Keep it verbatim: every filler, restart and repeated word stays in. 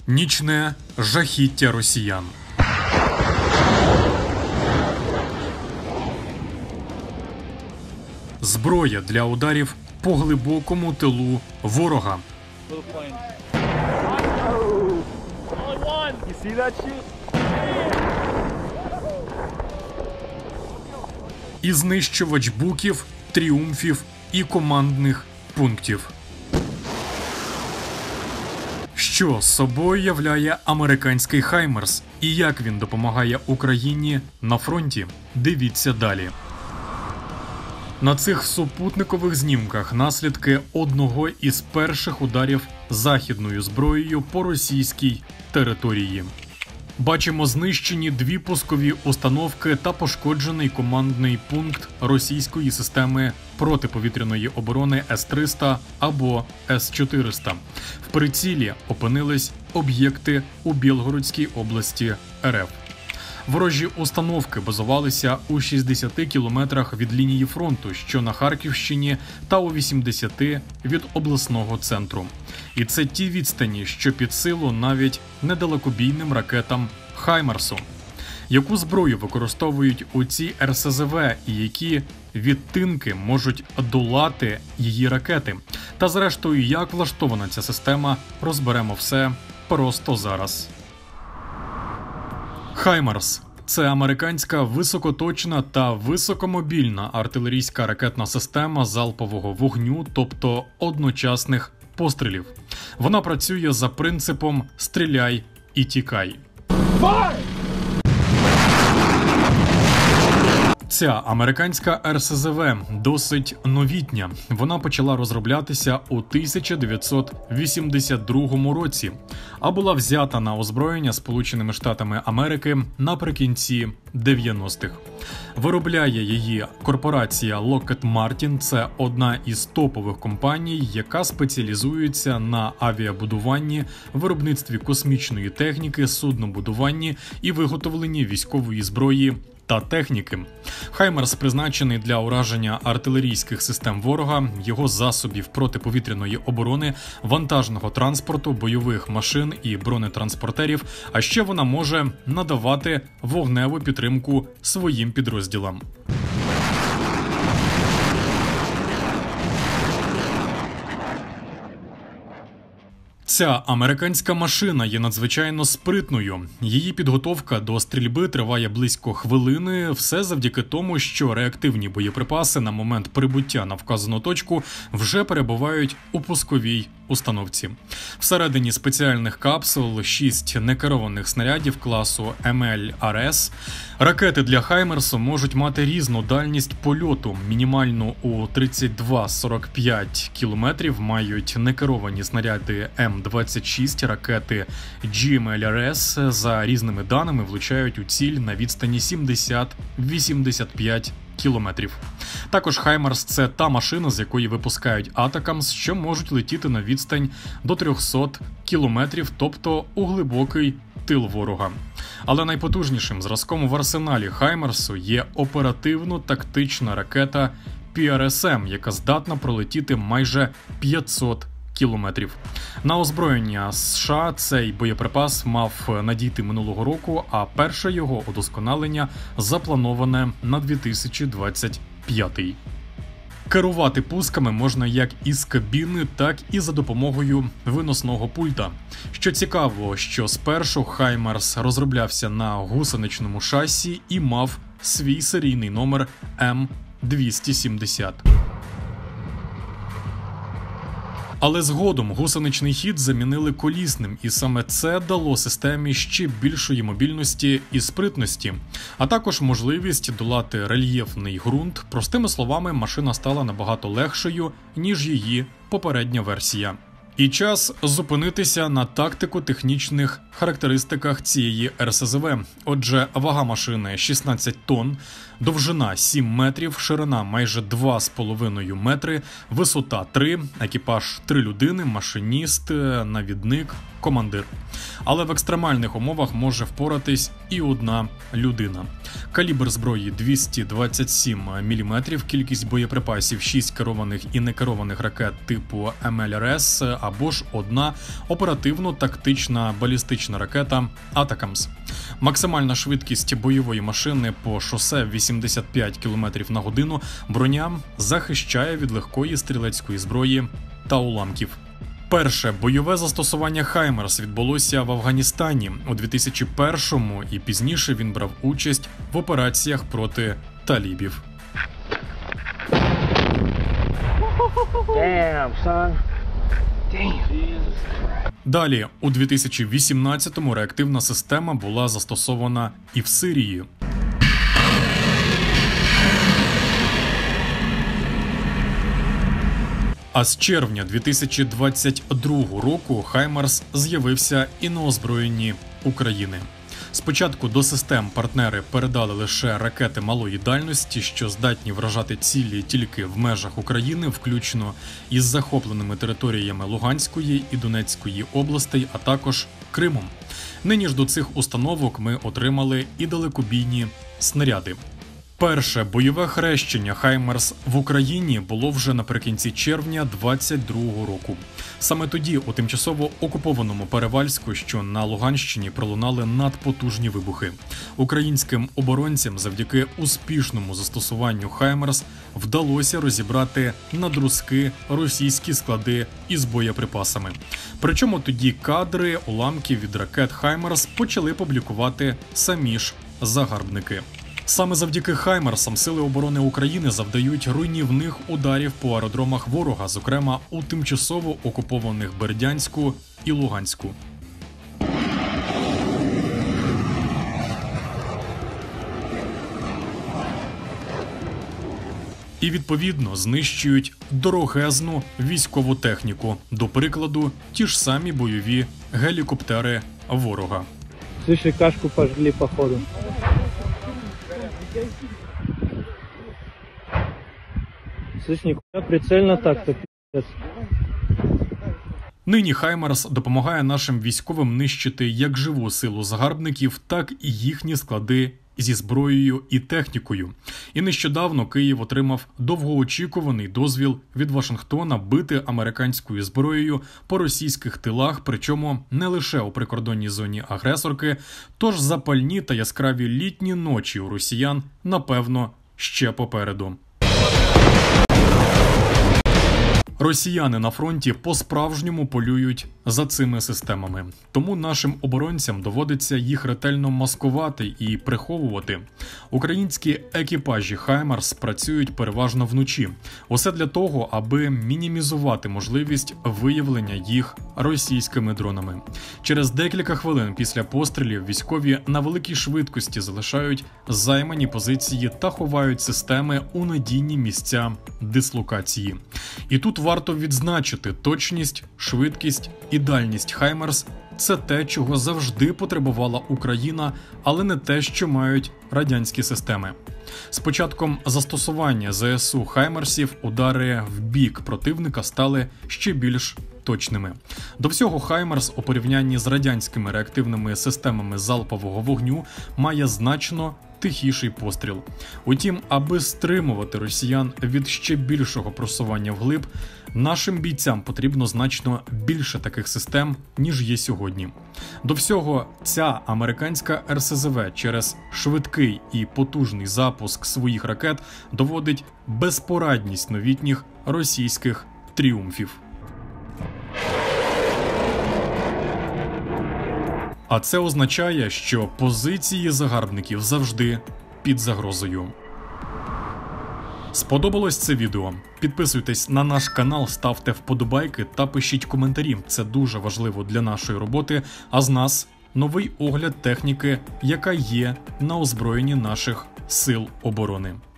Нічне жахіття росіян. Зброя для ударів по глибокому тилу ворога. І знищувач буків, тріумфів і командних пунктів. Що собою являє американський Хаймерс і як він допомагає Україні на фронті? Дивіться далі. На цих супутникових знімках наслідки одного із перших ударів західною зброєю по російській території. Бачимо знищені дві пускові установки та пошкоджений командний пункт російської системи протиповітряної оборони С триста або С чотириста. В прицілі опинились об'єкти у Білгородській області Р Ф. Ворожі установки базувалися у шістдесяти кілометрах від лінії фронту, що на Харківщині, та у вісімдесяти від обласного центру. І це ті відстані, що під силу навіть недалекобійним ракетам «Хаймерсу». Яку зброю використовують у ці Р С З В і які відтинки можуть долати її ракети? Та зрештою, як влаштована ця система, розберемо все просто зараз. «Хаймерс» – це американська високоточна та високомобільна артилерійська ракетна система залпового вогню, тобто одночасних пострілів. Вона працює за принципом «стріляй і тікай». Ця американська Р С З В досить новітня. Вона почала розроблятися у тисяча дев'ятсот вісімдесят другому році, а була взята на озброєння Сполученими Штатами Америки наприкінці дев'яностих. Виробляє її корпорація Lockheed Martin, це одна із топових компаній, яка спеціалізується на авіабудуванні, виробництві космічної техніки, суднобудуванні і виготовленні військової зброї та техніки. «Хаймерс» призначений для ураження артилерійських систем ворога, його засобів протиповітряної оборони, вантажного транспорту, бойових машин і бронетранспортерів, а ще вона може надавати вогневу підтримку своїм підрозділам. Ця американська машина є надзвичайно спритною. Її підготовка до стрільби триває близько хвилини, все завдяки тому, що реактивні боєприпаси на момент прибуття на вказану точку вже перебувають у пусковій установці. Всередині спеціальних капсул шість некерованих снарядів класу М Л Р С. Ракети для «Хаймерсу» можуть мати різну дальність польоту, мінімальну у тридцять два - сорок п'ять кілометрів, мають некеровані снаряди М двадцять шість, ракети G М Л Р С за різними даними влучають у ціль на відстані сімдесят - вісімдесят п'ять кілометрів. Також «Хаймерс» – це та машина, з якої випускають «Атакамс», що можуть летіти на відстань до трьохсот кілометрів, тобто у глибокий тил ворога. Але найпотужнішим зразком в арсеналі «Хаймерсу» є оперативно-тактична ракета Пі Ар С М, яка здатна пролетіти майже п'ятсот кілометрів. На озброєння США цей боєприпас мав надійти минулого року, а перше його удосконалення заплановане на дві тисячі двадцять п'ятий. Керувати пусками можна як із кабіни, так і за допомогою виносного пульта. Що цікаво, що спершу «Хаймерс» розроблявся на гусеничному шасі і мав свій серійний номер М двісті сімдесят. Але згодом гусеничний хід замінили колісним, і саме це дало системі ще більшої мобільності і спритності, а також можливість долати рельєфний ґрунт. Простими словами, машина стала набагато легшою, ніж її попередня версія. І час зупинитися на тактико-технічних характеристиках цієї Р С З В. Отже, вага машини шістнадцять тонн, довжина сім метрів, ширина майже два з половиною метри, висота три, екіпаж три людини, машиніст, навідник, командир. Але в екстремальних умовах може впоратись і одна людина. Калібр зброї двісті двадцять сім міліметрів, кількість боєприпасів шість керованих і некерованих ракет типу ем ел ар ес або ж одна оперативно-тактична балістична ракета «Атакамс». Максимальна швидкість бойової машини по шосе вісімдесят п'ять кілометрів на годину, броня захищає від легкої стрілецької зброї та уламків. Перше бойове застосування «Хаймерс» відбулося в Афганістані у дві тисячі першому, і пізніше він брав участь в операціях проти талібів. Damn, son. Damn. Далі, у дві тисячі вісімнадцятому реактивна система була застосована і в Сирії. А з червня дві тисячі двадцять другого року «Хаймерс» з'явився і на озброєнні України. Спочатку до систем партнери передали лише ракети малої дальності, що здатні вражати цілі тільки в межах України, включно із захопленими територіями Луганської і Донецької областей, а також Кримом. Нині ж до цих установок ми отримали і далекобійні снаряди. Перше бойове хрещення «Хаймерс» в Україні було вже наприкінці червня двадцять другого року. Саме тоді у тимчасово окупованому Перевальську, що на Луганщині, пролунали надпотужні вибухи. Українським оборонцям завдяки успішному застосуванню «Хаймерс» вдалося розібрати на друзки російські склади із боєприпасами. Причому тоді кадри уламків від ракет «Хаймерс» почали публікувати самі ж загарбники. Саме завдяки «Хаймерсам» Сили оборони України завдають руйнівних ударів по аеродромах ворога, зокрема у тимчасово окупованих Бердянську і Луганську. І, відповідно, знищують дорогезну військову техніку, до прикладу, ті ж самі бойові гелікоптери ворога. Слышали, кашку пожгли, походу. Слышь, нихуя прицельно так-то, пи***ц. Нині «Хаймерс» допомагає нашим військовим нищити як живу силу загарбників, так і їхні склади зі зброєю і технікою. І нещодавно Київ отримав довгоочікуваний дозвіл від Вашингтона бити американською зброєю по російських тилах, причому не лише у прикордонній зоні агресорки, тож запальні та яскраві літні ночі у росіян, напевно, ще попереду. Росіяни на фронті по-справжньому полюють за цими системами. Тому нашим оборонцям доводиться їх ретельно маскувати і приховувати. Українські екіпажі «Хаймерс» працюють переважно вночі. Усе для того, аби мінімізувати можливість виявлення їх російськими дронами. Через декілька хвилин після пострілів військові на великій швидкості залишають займані позиції та ховають системи у надійні місця дислокації. І тут варто відзначити точність, швидкість і дальність «Хаймерс» – це те, чого завжди потребувала Україна, але не те, що мають радянські системи. З початком застосування зе ес у «Хаймерсів» удари в бік противника стали ще більш точними. До всього «Хаймерс» у порівнянні з радянськими реактивними системами залпового вогню має значно тихіший постріл. Утім, аби стримувати росіян від ще більшого просування вглиб, нашим бійцям потрібно значно більше таких систем, ніж є сьогодні. До всього, ця американська ер ес зе ве через швидкий і потужний запуск своїх ракет доводить безпорадність новітніх російських тріумфів. А це означає, що позиції загарбників завжди під загрозою. Сподобалось це відео? Підписуйтесь на наш канал, ставте вподобайки та пишіть коментарі. Це дуже важливо для нашої роботи, а з нас новий огляд техніки, яка є на озброєнні наших сил оборони.